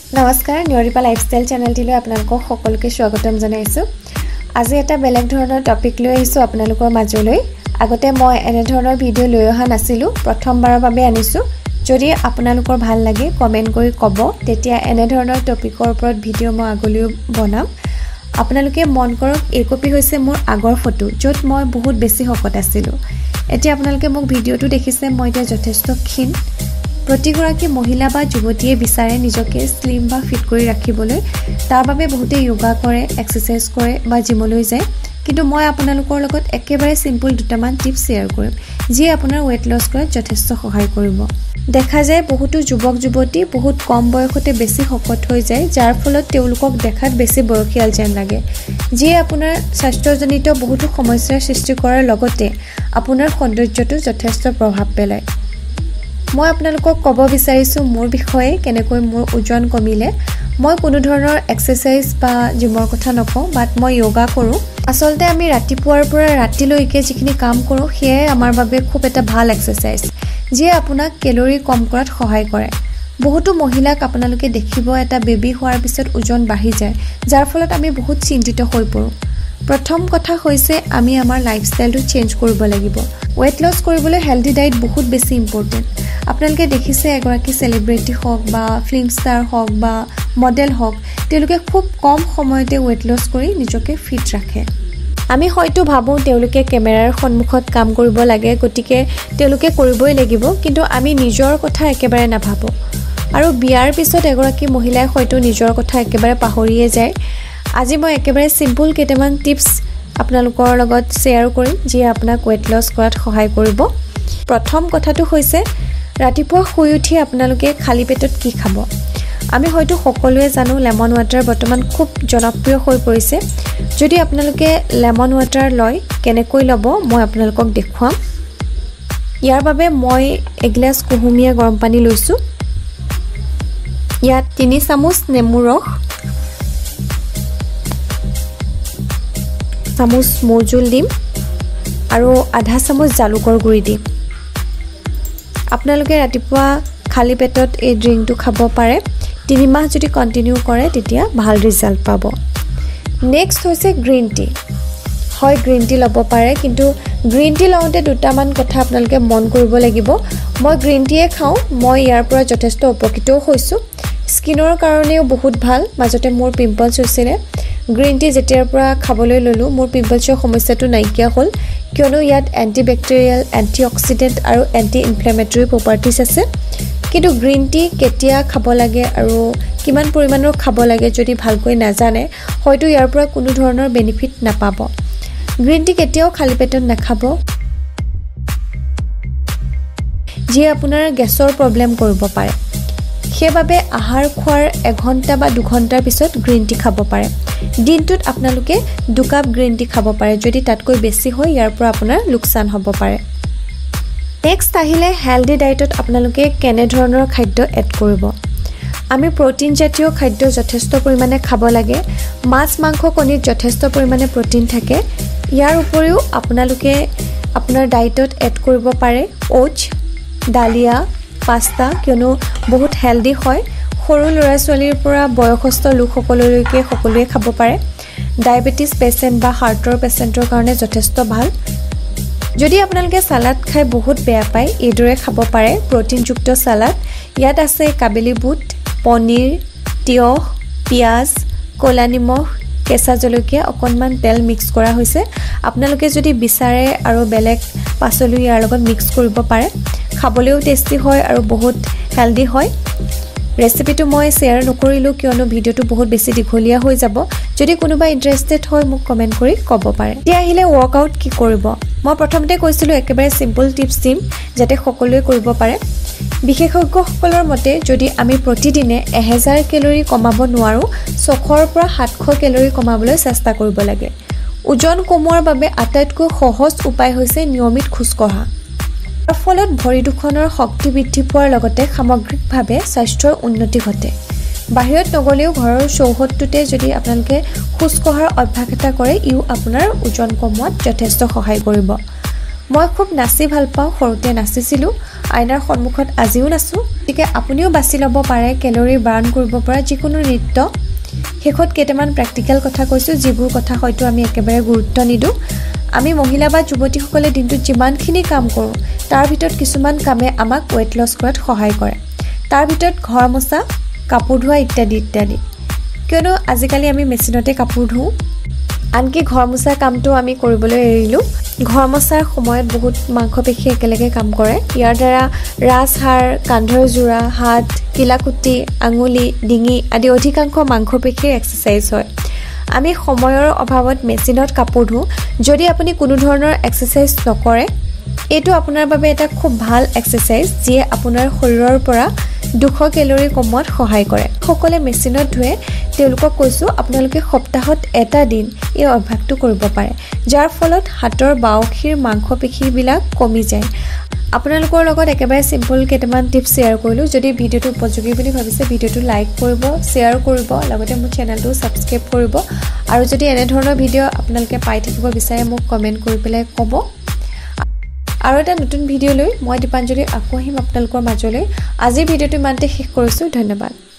নমস্কাৰ নিয়ৰিপা লাইফষ্টাইল চেনেলটিলৈ আপোনালোকক সকলোকে স্বাগতম জনাইছো। আজি এটা বেলেগ ধৰণৰ টপিক লৈ আহিছো আপোনালোকৰ মাজলৈ। আগতে মই এনে ধৰণৰ ভিডিও লৈ অহা নাছিলো, প্ৰথমবাৰৰ বাবে আনিছো। যদি আপোনালোকৰ ভাল লাগে কমেন্ট কৰি ক'ব, তেতিয়া এনে ধৰণৰ টপিকৰ ওপৰত ভিডিও মই আগলৈ বনাম। আপোনালোকে মন কৰক, এই কপি হৈছে মোৰ আগৰ ফটো, য'ত মই বহুত বেছি শকত আছিলো। এতিয়া আপোনালোকে মোক ভিডিওটো দেখিছে, মই এতিয়া যথেষ্ট ক্ষীণ। প্ৰতিগৰাকী মহিলা বা যুৱতীয়ে বিচাৰে নিজকে স্লিম বা ফিট কৰি ৰাখিবলৈ। তাৰ বাবে বহুতে যোগা কৰে, এক্সাৰসাইজ কৰে বা জিমলৈ যায়। কিন্তু মই আপোনালোকৰ লগত একেবাৰে সিম্পল দুটামান টিপছ শ্বেয়াৰ কৰিম, যিয়ে আপোনাৰ ওয়েট লছ কৰাত যথেষ্ট সহায় কৰিব। দেখা যায় বহুতো যুৱক যুৱতী বহুত কম বয়সতে বেছি শকত হৈ যায়, যাৰ ফলত তেওঁলোকক দেখাত বেছি বয়সীয়াল যেন লাগে, যিয়ে আপোনাৰ স্বাস্থ্যজনিত বহুতো সমস্যাৰ সৃষ্টি কৰাৰ লগতে আপোনাৰ সৌন্দৰ্যটো যথেষ্ট প্ৰভাৱ পেলায়। মই আপোনালোকক ক'ব বিচাৰিছো মোৰ বিষয়ে, কেনেকৈ মোৰ ওজন কমিলে। মই কোনো ধৰণৰ এক্সাৰসাইজ বা জিমৰ কথা নকওঁ, বাট মই যোগা কৰোঁ। আচলতে আমি ৰাতিপুৱাৰ পৰা ৰাতিলৈকে যিখিনি কাম কৰোঁ, সেয়াই আমাৰ বাবে খুব এটা ভাল এক্সাৰসাইজ, যিয়ে আপোনাক কেলৰি কম কৰাত সহায় কৰে। বহুতো মহিলাক আপোনালোকে দেখিব এটা বেবী হোৱাৰ পিছত ওজন বাঢ়ি যায়, যাৰ ফলত আমি বহুত চিন্তিত হৈ পৰোঁ। প্ৰথম কথা হৈছে আমি আমাৰ লাইফষ্টাইলটো চেঞ্জ কৰিব লাগিব। ওয়েট লছ কৰিবলৈ হেলদি ডায়েট বহুত বেছি ইম্পৰ্টেণ্ট। আপোনালোকে দেখিছে এগৰাকী চেলিব্ৰিটি হওক বা ফিল্ম ষ্টাৰ হওক বা মডেল হওক, তেওঁলোকে খুব কম সময়তে ওয়েট লছ কৰি নিজকে ফিট ৰাখে। আমি হয়তো ভাবোঁ তেওঁলোকে কেমেৰাৰ সন্মুখত কাম কৰিব লাগে, গতিকে তেওঁলোকে কৰিবই লাগিব, কিন্তু আমি নিজৰ কথা একেবাৰে নাভাবোঁ। আৰু বিয়াৰ পিছত এগৰাকী মহিলাই হয়তো নিজৰ কথা একেবাৰে পাহৰিয়ে যায়। আজি মই একেবাৰে সিম্পল কেইটামান টিপছ আপোনালোকৰ লগত শ্বেয়াৰ কৰিম, যিয়ে আপোনাক ওয়েট লছ কৰাত সহায় কৰিব। প্ৰথম কথাটো হৈছে ৰাতিপুৱা শুই উঠি আপোনালোকে খালী পেটত কি খাব। আমি হয়তো সকলোৱে জানো লেমন ৱাটাৰ বৰ্তমান খুব জনপ্ৰিয় হৈ পৰিছে। যদি আপোনালোকে লেমন ৱাটাৰ লয়, কেনেকৈ ল'ব মই আপোনালোকক দেখুৱাম। ইয়াৰ বাবে মই এগিলাচ কুহুমীয়া গৰম পানী লৈছোঁ। ইয়াত 3 চামুচ নেমু ৰস, চামুচ মৌজোল দিম আৰু আধা চামুচ জালুকৰ গুড়ি দিম। আপোনালোকে ৰাতিপুৱা খালী পেটত এই ড্ৰিংকটো খাব পাৰে। 3 মাহ যদি কণ্টিনিউ কৰে তেতিয়া ভাল ৰিজাল্ট পাব। নেক্সট হৈছে গ্ৰীণ টি। হয়, গ্ৰীণ টি ল'ব পাৰে, কিন্তু গ্ৰীণ টি লওঁতে দুটামান কথা আপোনালোকে মন কৰিব লাগিব। মই গ্ৰীণ টিয়ে খাওঁ, মই ইয়াৰ পৰা যথেষ্ট উপকৃতও হৈছোঁ। স্কিনৰ কাৰণেও বহুত ভাল। মাজতে মোৰ পিম্পলছ হৈছিলে, গ্ৰীণ টি যেতিয়াৰ পৰা খাবলৈ ল'লোঁ মোৰ পিম্পলছৰ সমস্যাটো নাইকিয়া হ'ল, কিয়নো ইয়াত এণ্টিবেক্টেৰিয়েল, এণ্টিঅক্সিডেণ্ট আৰু এণ্টি ইনফ্লেমেটৰী প্ৰপাৰ্টিজ আছে। কিন্তু গ্ৰীণ টি কেতিয়া খাব লাগে আৰু কিমান পৰিমাণৰ খাব লাগে যদি ভালকৈ নাজানে, হয়তো ইয়াৰ পৰা কোনো ধৰণৰ বেনিফিট নাপাব। গ্ৰীণ টি কেতিয়াও খালী পেটত নাখাব, যিয়ে আপোনাৰ গেছৰ প্ৰব্লেম কৰিব পাৰে। সেইবাবে আহাৰ খোৱাৰ 1 ঘণ্টা বা 2 ঘণ্টাৰ পিছত গ্ৰীণ টি খাব পাৰে। দিনটোত আপোনালোকে 2 কাপ গ্ৰীণ টি খাব পাৰে। যদি তাতকৈ বেছি হয়, ইয়াৰ পৰা আপোনাৰ লোকচান হ'ব পাৰে। নেক্সট আহিলে হেলদি ডায়েটত আপোনালোকে কেনেধৰণৰ খাদ্য এড কৰিব। আমি প্ৰটিন জাতীয় খাদ্য যথেষ্ট পৰিমাণে খাব লাগে। মাছ, মাংস, কণীত যথেষ্ট পৰিমাণে প্ৰটিন থাকে। ইয়াৰ উপৰিও আপোনালোকে আপোনাৰ ডায়েটত এড কৰিব পাৰে ওটছ, ডালিয়া, পাস্তা, কিয়নো বহুত হেলদি হয়। সৰু ল'ৰা ছোৱালীৰ পৰা বয়সস্থ লোকসকললৈকে সকলোৱে খাব পাৰে। ডায়েবেটিছ পেচেণ্ট বা হাৰ্টৰ পেচেণ্টৰ কাৰণে যথেষ্ট ভাল। যদি আপোনালোকে চালাড খাই বহুত বেয়া পায়, এইদৰে খাব পাৰে প্ৰটিনযুক্ত চালাড। ইয়াত আছে কাবেলি বুট, পনীৰ, তিয়ঁহ, পিঁয়াজ, ক'লা নিমখ, কেঁচা জলকীয়া, অকণমান তেল মিক্স কৰা হৈছে। আপোনালোকে যদি বিচাৰে আৰু বেলেগ পাচলি ইয়াৰ লগত মিক্স কৰিব পাৰে। খাবলৈও টেষ্টি হয় আৰু বহুত হেলদি হয়। ৰেচিপিটো মই শ্বেয়াৰ নকৰিলোঁ, কিয়নো ভিডিঅ'টো বহুত বেছি দীঘলীয়া হৈ যাব। যদি কোনোবা ইণ্টাৰেষ্টেড হয় মোক কমেণ্ট কৰি ক'ব পাৰে। এতিয়া আহিলে ৱৰ্কআউট কি কৰিব। মই প্ৰথমতে কৈছিলোঁ একেবাৰে চিম্পল টিপছ দিম, যাতে সকলোৱে কৰিব পাৰে। বিশেষজ্ঞসকলৰ মতে যদি আমি প্ৰতিদিনে 1000 কেলৰি কমাব নোৱাৰোঁ, 600 পৰা 700 কেলৰি কমাবলৈ চেষ্টা কৰিব লাগে। ওজন কমোৱাৰ বাবে আটাইতকৈ সহজ উপায় হৈছে নিয়মিত খোজকঢ়া। ইয়াৰ ফলত ভৰি দুখনৰ শক্তি বৃদ্ধি পোৱাৰ লগতে সামগ্ৰিকভাৱে স্বাস্থ্যৰ উন্নতি ঘটে। বাহিৰত নগ'লেও ঘৰৰ চৌহদটোতে যদি আপোনালোকে খোজ কঢ়াৰ অভ্যাস এটা কৰে, ইও আপোনাৰ ওজন কমোৱাত যথেষ্ট সহায় কৰিব। মই খুব নাচি ভাল পাওঁ, সৰুতে নাচিছিলোঁ, আইনাৰ সন্মুখত আজিও নাচোঁ। গতিকে আপুনিও বাছি ল'ব পাৰে কেলৰি বাৰ্ণ কৰিব পৰা যিকোনো নৃত্য। শেষত কেইটামান প্ৰেক্টিকেল কথা কৈছোঁ, যিবোৰ কথা হয়তো আমি একেবাৰে গুৰুত্ব নিদিওঁ। আমি মহিলা বা যুৱতীসকলে দিনটোত যিমানখিনি কাম কৰোঁ তাৰ ভিতৰত কিছুমান কামে আমাক ৱেইট লছ কৰাত সহায় কৰে। তাৰ ভিতৰত ঘৰ মোচা, কাপোৰ ধোৱা ইত্যাদি ইত্যাদি। কিয়নো আজিকালি আমি মেচিনতে কাপোৰ ধুওঁ, আনকি ঘৰ মোচা কামটো আমি কৰিবলৈ এৰিলোঁ। ঘৰ মোচাৰ সময়ত বহুত মাংসপেশী একেলগে কাম কৰে। ইয়াৰ দ্বাৰা ৰাজহাড়, কান্ধৰ যোৰা, হাত, কিলাকুটি, আঙুলি, ডিঙি আদি অধিকাংশ মাংসপেশীৰ এক্সাৰচাইজ হয়। আমি সময়ৰ অভাৱত মেচিনত কাপোৰ ধুওঁ। যদি আপুনি কোনো ধৰণৰ এক্সাৰচাইজ নকৰে, এইটো আপোনাৰ বাবে এটা খুব ভাল এক্সাৰচাইজ, যিয়ে আপোনাৰ শৰীৰৰ পৰা 200 কেলৰি কমোৱাত সহায় কৰে। সকলোৱে মেচিনত ধুৱে, তেওঁলোকক কৈছোঁ আপোনালোকে সপ্তাহত এটা দিন এই অভ্যাসটো কৰিব পাৰে, যাৰ ফলত হাতৰ বাউসীৰ মাংসপেশীবিলাক কমি যায়। আপোনালোকৰ লগত একেবাৰে চিম্পল কেইটামান টিপছ শ্বেয়াৰ কৰিলোঁ। যদি ভিডিঅ'টো উপযোগী বুলি ভাবিছে, ভিডিঅ'টো লাইক কৰিব, শ্বেয়াৰ কৰিব, লগতে মোৰ চেনেলটো ছাবস্ক্ৰাইব কৰিব। আৰু যদি এনেধৰণৰ ভিডিঅ' আপোনালোকে পাই থাকিব বিচাৰে, মোক কমেণ্ট কৰি পেলাই ক'ব। আৰু এটা নতুন ভিডিঅ' লৈ মই দীপাঞ্জলি আকৌ আহিম আপোনালোকৰ মাজলৈ। আজিৰ ভিডিঅ'টো ইমানতে শেষ কৰিছোঁ। ধন্যবাদ।